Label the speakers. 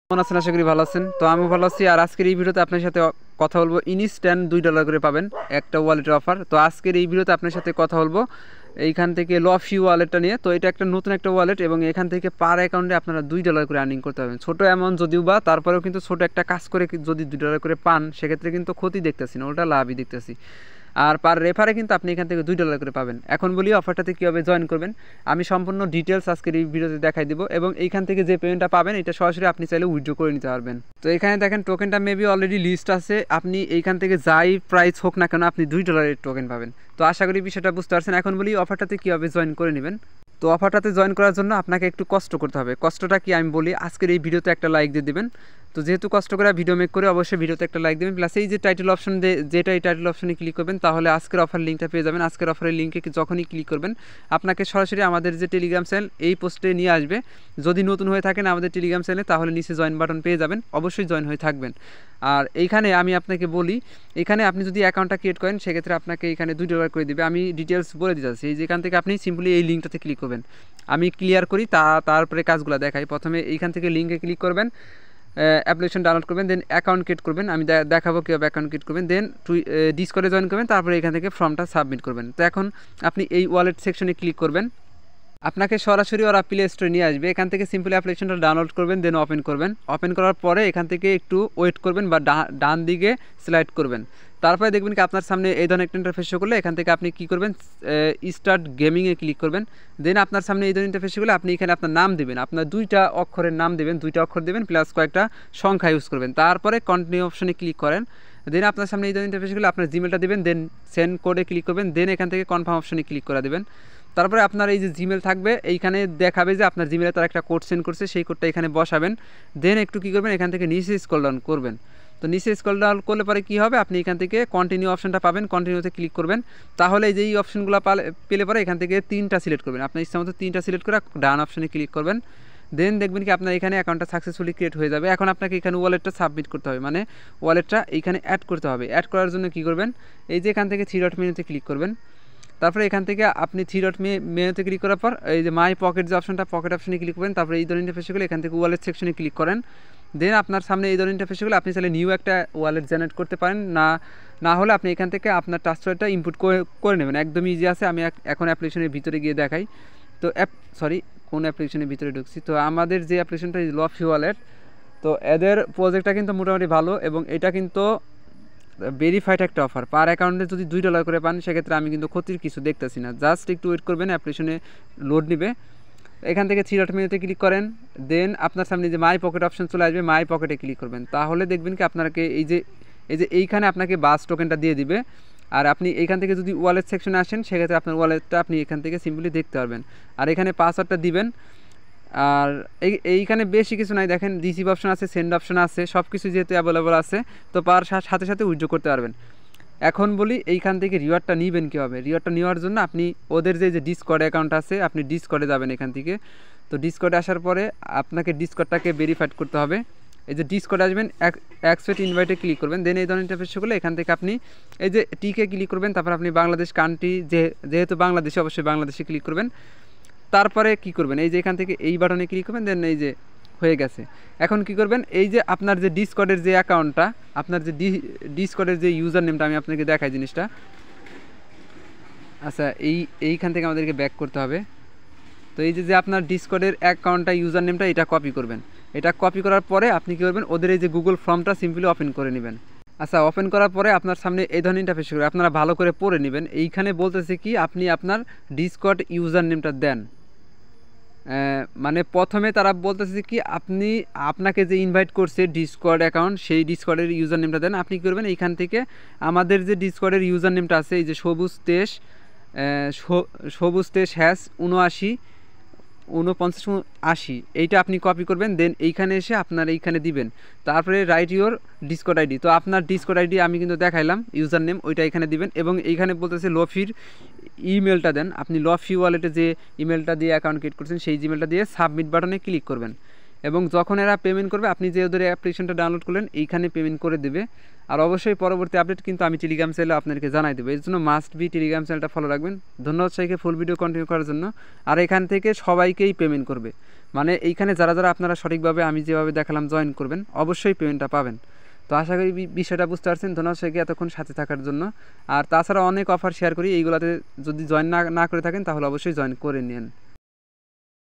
Speaker 1: কেমন আছেন? আশা করি ভালো আছেন। তো আমি ভালো আছি। আর আজকের এই ভিডিওতে আপনার সাথে কথা বলবো ইনস্ট্যান্ট $2 করে পাবেন একটা ওয়ালেটের অফার। তো আজকের এই ভিডিওতে আপনার সাথে কথা বলবো এইখান থেকে লফি ওয়ালেটটা নিয়ে। তো এটা একটা নতুন একটা ওয়ালেট এবং এখান থেকে পার অ্যাকাউন্টে আপনারা $2 করে আর্নিং করতে পারবেন। ছোটো অ্যামাউন্ট যদিও বা, তারপরেও কিন্তু ছোটো একটা কাজ করে যদি $2 করে পান, সেক্ষেত্রে কিন্তু ক্ষতি দেখতেছি না, ওটা লাভই দেখতেছি। আর পার রেফারে কিন্তু আপনি এখান থেকে $2 করে পাবেন। এখন বলি অফারটাতে কীভাবে জয়েন করবেন, আমি সম্পূর্ণ ডিটেলস আজকের এই ভিডিওতে দেখাই দিব। এবং এইখান থেকে যে পেমেন্টটা পাবেন এটা সরাসরি আপনি চাইলে উইথড্র করে নিতে পারবেন। তো এখানে দেখেন টোকেনটা মেবি অলরেডি লিস্ট আছে। আপনি এইখান থেকে যাই প্রাইস হোক না কেন আপনি $2 টোকেন পাবেন। তো আশা করি বিষয়টা বুঝতে পারছেন। এখন বলি অফারটাতে কীভাবে জয়েন করে নেবেন। তো অফারটাতে জয়েন করার জন্য আপনাকে একটু কষ্ট করতে হবে। কষ্টটা কি আমি বলি, আজকের এই ভিডিওতে একটা লাইক দিয়ে দেবেন। তো যেহেতু কষ্ট করে ভিডিও মেক করে, অবশ্যই ভিডিওতে একটা লাইক দেবেন। প্লাস এই যে টাইটেল অপশন, যেটা এই টাইটেল অপশনে ক্লিক করবেন, তাহলে আজকের অফার লিঙ্কটা পেয়ে যাবেন। আজকের অফারের লিঙ্কে যখনই ক্লিক করবেন আপনাকে সরাসরি আমাদের যে টেলিগ্রাম চ্যানেল এই পোস্টে নিয়ে আসবে। যদি নতুন হয়ে থাকেন আমাদের টেলিগ্রাম চ্যানেলে, তাহলে নিচে জয়েন বাটন পেয়ে যাবেন, অবশ্যই জয়েন হয়ে থাকবেন। আর এইখানে আমি আপনাকে বলি, এখানে আপনি যদি অ্যাকাউন্টটা ক্রিয়েট করেন সেক্ষেত্রে আপনাকে এখানে $2 করে দিবে। আমি ডিটেলস বলে দিতে চাচ্ছি। যেখান থেকে আপনি সিম্পলি এই লিঙ্কটাতে ক্লিক করবেন। আমি ক্লিয়ার করি, তারপরে কাজগুলো দেখাই। প্রথমে এইখান থেকে লিঙ্কে ক্লিক করবেন, অ্যাপ্লিকেশন ডাউনলোড করবেন, দেন অ্যাকাউন্ট ক্রিয়েট করবেন। আমি দেখাবো কীভাবে অ্যাকাউন্ট ক্রিয়েট করবেন। দেন ডিসকর্ডে জয়েন করবেন, তারপরে এখান থেকে ফর্মটা সাবমিট করবেন। তো এখন আপনি এই ওয়ালেট সেকশনে ক্লিক করবেন, আপনাকে সরাসরি ওরা প্লে স্টোরে নিয়ে আসবে। এখান থেকে সিম্পলি অ্যাপ্লিকেশনটা ডাউনলোড করবেন, দেন ওপেন করবেন। ওপেন করার পরে এখান থেকে একটু ওয়েট করবেন বা ডান দিকে স্লাইড করবেন। তারপরে দেখবেন কি আপনার সামনে এই ধরনের একটা ইন্টারফেস শো করলে এখান থেকে আপনি কী করবেন, স্টার্ট গেমিংয়ে ক্লিক করবেন। দেন আপনার সামনে এই ধরনের ইন্টারফেস শো করলে আপনি এখানে আপনার নাম দেবেন, আপনার 2টা অক্ষরের নাম দেবেন, 2টা অক্ষর দেবেন প্লাস কয়েকটা সংখ্যা ইউজ করবেন। তারপরে কন্টিনিউ অপশনে ক্লিক করেন। দেন আপনার সামনে এই ধরনের ইন্টারফেস শো করলে আপনার জিমেলটা দেবেন, দেন সেন্ড কোডে ক্লিক করবেন। দেন এখান থেকে কনফার্ম অপশনে ক্লিক করে দেবেন। তারপরে আপনার এই যে জিমেল থাকবে, এইখানে দেখাবে যে আপনার জিমেলে তারা একটা কোড সেন্ড করছে, সেই কোডটা এখানে বসাবেন। দেন একটু কী করবেন, এখান থেকে নিচে স্ক্রল ডাউন করবেন। তো নিচে স্ক্রল ডাউন করলে পরে কী হবে, আপনি এখান থেকে কন্টিনিউ অপশনটা পাবেন, কন্টিনিউতে ক্লিক করবেন। তাহলে এই যে এই অপশনগুলো পেলে পরে এখান থেকে 3টা সিলেক্ট করবেন। আপনার ইচ্ছা মতো 3টা সিলেক্ট করে ডান অপশনে ক্লিক করবেন। দেন দেখবেন কি আপনার এখানে অ্যাকাউন্টটা সাকসেসফুলি ক্রিয়েট হয়ে যাবে। এখন আপনাকে এখানে ওয়ালেটটা সাবমিট করতে হবে, মানে ওয়ালেটটা এইখানে অ্যাড করতে হবে। অ্যাড করার জন্য কী করবেন, এই যে এখান থেকে 3 ডট মেনুতে ক্লিক করবেন। তারপরে এখান থেকে আপনি 3 ডট মেনুতে ক্লিক করার পর এই যে মাই পকেট যে অপশনটা, পকেট অপশনে ক্লিক করবেন। তারপরে এই ধরনের ইন্টারফেসগুলো এখান থেকে ওয়ালেট সেকশনে ক্লিক করেন। দেন আপনার সামনে এই ধরনের ইন্টারফেসগুলো আপনি চাইলে নিউ একটা ওয়ালেট জেনারেট করতে পারেন, না হলে আপনি এখান থেকে আপনার ট্রান্সফারটা ইনপুট করে নেবেন। একদমই ইজি আছে। আমি এখন অ্যাপ্লিকেশনের ভিতরে গিয়ে দেখাই। তো কোন অ্যাপ্লিকেশনের ভিতরে ঢুকছি, তো আমাদের যে অ্যাপ্লিকেশনটা লফি ওয়ালেট, তো এদের প্রজেক্টটা কিন্তু মোটামুটি ভালো এবং এটা কিন্তু ভেরিফাইড একটা অফার। পার অ্যাকাউন্টে যদি $2 করে পান সেক্ষেত্রে আমি কিন্তু ক্ষতির কিছু দেখতেছি না। জাস্ট একটু ওয়েট করবেন, অ্যাপ্লিকেশনে লোড নেবে। এখান থেকে 3 ডট মেনুতে ক্লিক করেন। দেন আপনার সামনে যে মাই পকেট অপশন চলে আসবে, মাই পকেটে ক্লিক করবেন। তাহলে দেখবেন কি আপনাকে এই যে এইখানে আপনাকে বাস টোকেনটা দিয়ে দিবে। আর আপনি এইখান থেকে যদি ওয়ালেট সেকশনে আসেন সেক্ষেত্রে আপনার ওয়ালেটটা আপনি এখান থেকে সিম্পলি দেখতে পারবেন। আর এখানে পাসওয়ার্ডটা দিবেন। আর এইখানে বেশি কিছু নাই, দেখেন রিসিভ অপশন আছে, সেন্ড অপশন আছে, সব কিছু যেহেতু অ্যাভেলেবল আছে তো সাথে সাথে উইথড্র করতে পারবেন। এখন বলি এইখান থেকে রিওয়ার্ডটা নেবেন কীভাবে। রিওয়ার্ডটা নেওয়ার জন্য আপনি ওদের যে ডিসকর্ড অ্যাকাউন্ট আছে, আপনি ডিসকর্ডে যাবেন এখান থেকে। তো ডিসকর্ডে আসার পরে আপনাকে ডিসকর্ডটাকে ভেরিফাইড করতে হবে। এই যে ডিসকর্ডে আসবেন, অ্যাকসেপ্ট ইনভাইটে ক্লিক করবেন। দেন এই ধরনের ইন্টারফেস করলে এখান থেকে আপনি এই যে টিকে ক্লিক করবেন। তারপর আপনি বাংলাদেশ কান্ট্রি, যেহেতু বাংলাদেশে, অবশ্যই বাংলাদেশে ক্লিক করবেন। তারপরে কি করবেন, এই যে এখান থেকে এই বাটনে ক্লিক করবেন। দেন এই যে হয়ে গেছে। এখন কি করবেন, এই যে আপনার যে ডিসকর্ডের যে অ্যাকাউন্টটা, আপনার যে ডিসকর্ডের যে ইউজার নেমটা, আমি আপনাকে দেখাই জিনিসটা। আচ্ছা, এইখান থেকে আমাদেরকে ব্যাক করতে হবে। তো এই যে আপনার ডিসকর্ডের অ্যাকাউন্টটা, ইউজার নেমটা, এটা কপি করবেন। এটা কপি করার পরে আপনি কী করবেন, ওদের এই যে গুগল ফর্মটা সিম্পলি ওপেন করে নেবেন। আচ্ছা, ওপেন করার পরে আপনার সামনে এই ধরনের ইন্টারফেস করে আপনারা ভালো করে পড়ে নেবেন। এইখানে বলতেছে কি আপনি আপনার ডিসকর্ড ইউজার নেমটা দেন। মানে প্রথমে তারা বলতেছে কি আপনাকে যে ইনভাইট করছে ডিসকর্ড অ্যাকাউন্ট, সেই ডিসকর্ডের ইউজার নেমটা দেন। আপনি কী করবেন, এইখান থেকে আমাদের যে ডিসকর্ডের ইউজার নেমটা আছে, এই যে সবুজ তেশ #794980, এইটা আপনি কপি করবেন। দেন এইখানে এসে আপনার এইখানে দিবেন। তারপরে রাইট ইউর ডিসকর্ড আইডি। তো আপনার ডিসকর্ড আইডি আমি কিন্তু দেখাইলাম, ইউজার নেম ওইটা এখানে দিবেন। এবং এইখানে বলতেছে লফির ইমেলটা দেন। আপনি লফি ওয়ালেটে যে ইমেলটা দিয়ে অ্যাকাউন্ট ক্রিয়েট করছেন সেই জিমেলটা দিয়ে সাবমিট বাটনে ক্লিক করবেন। এবং যখন এরা পেমেন্ট করবে, আপনি যে ওদের অ্যাপ্লিকেশনটা ডাউনলোড করলেন এইখানে পেমেন্ট করে দেবে। আর অবশ্যই পরবর্তী আপডেট কিন্তু আমি টেলিগ্রাম চ্যানেলে আপনাদেরকে জানাই দেবো। এর জন্য মাস্ট বি টেলিগ্রাম চ্যানেলটা ফলো রাখবেন। ধন্যবাদ সবাইকে ফুল ভিডিও কন্টিনিউ করার জন্য। আর এখান থেকে সবাইকেই পেমেন্ট করবে, মানে এইখানে যারা যারা আপনারা সঠিকভাবে আমি যেভাবে দেখালাম জয়েন করবেন অবশ্যই পেমেন্টটা পাবেন। তো আশা করি বিষয়টা বুঝতে পারছেন। ধন্যবাদ সবাইকে এতক্ষণ সাথে থাকার জন্য। আর তাছাড়া অনেক অফার শেয়ার করি, এইগুলোতে যদি জয়েন না করে থাকেন তাহলে অবশ্যই জয়েন করে নিন।